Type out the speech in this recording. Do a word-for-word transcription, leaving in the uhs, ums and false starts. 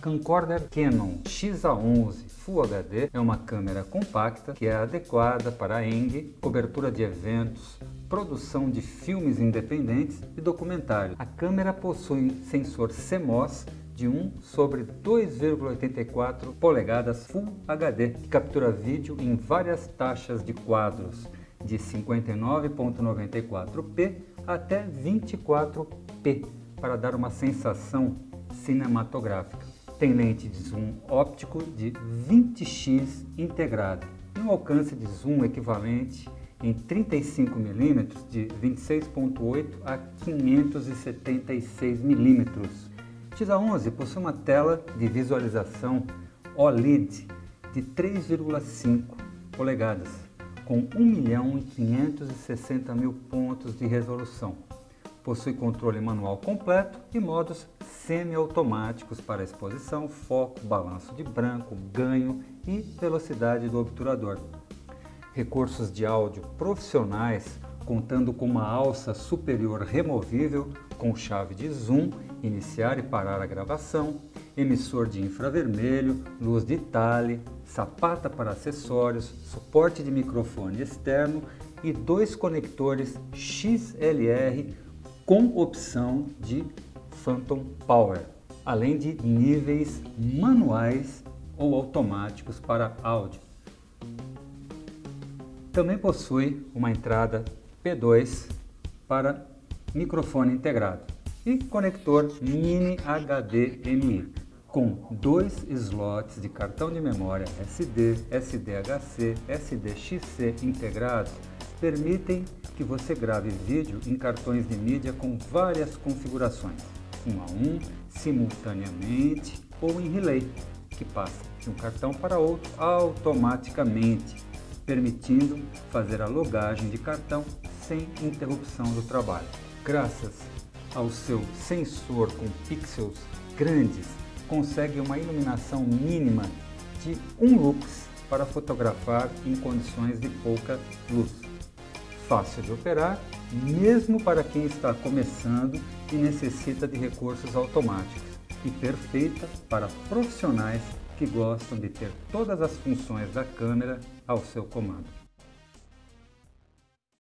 camcorder Canon X A onze Full H D é uma câmera compacta que é adequada para a Eng, cobertura de eventos, produção de filmes independentes e documentários. A câmera possui sensor C M O S de um sobre dois vírgula oitenta e quatro polegadas Full H D, que captura vídeo em várias taxas de quadros de cinquenta e nove vírgula noventa e quatro p até vinte e quatro p, para dar uma sensação cinematográfica. Tem lente de zoom óptico de vinte x integrada e um alcance de zoom equivalente em trinta e cinco milímetros de vinte e seis vírgula oito a quinhentos e setenta e seis milímetros. X A onze possui uma tela de visualização O L E D de três vírgula cinco polegadas, com um milhão e quinhentos e sessenta mil pontos de resolução. Possui controle manual completo e modos semi-automáticos para exposição, foco, balanço de branco, ganho e velocidade do obturador. Recursos de áudio profissionais, contando com uma alça superior removível com chave de zoom, iniciar e parar a gravação, emissor de infravermelho, luz de tale, sapata para acessórios, suporte de microfone externo e dois conectores X L R com opção de Phantom Power, além de níveis manuais ou automáticos para áudio. Também possui uma entrada P dois para microfone integrado e conector Mini H D M I, com dois slots de cartão de memória S D, S D H C, S D X C integrados, permitem que você grave vídeo em cartões de mídia com várias configurações, um a um, simultaneamente ou em relay, que passa de um cartão para outro automaticamente, permitindo fazer a logagem de cartão sem interrupção do trabalho. Graças ao seu sensor com pixels grandes, consegue uma iluminação mínima de um lux para fotografar em condições de pouca luz. Fácil de operar, mesmo para quem está começando e necessita de recursos automáticos, e perfeita para profissionais que gostam de ter todas as funções da câmera ao seu comando.